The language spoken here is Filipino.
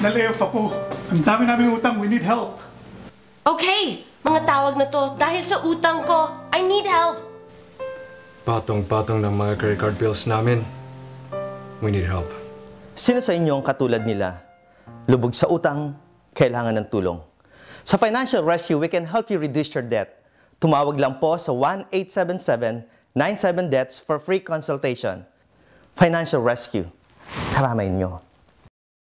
Na-layoff ako. Ang dami namin utang. We need help. Okay, mga tawag na to dahil sa utang ko. I need help. Patong-patong ng mga credit card bills namin. We need help. Sino sa inyo ang katulad nila? Lubog sa utang, kailangan ng tulong. Sa Financial Rescue, we can help you reduce your debt. Tumawag lang po sa 1-877-97-DEBTS for free consultation. Financial Rescue, karamay nyo.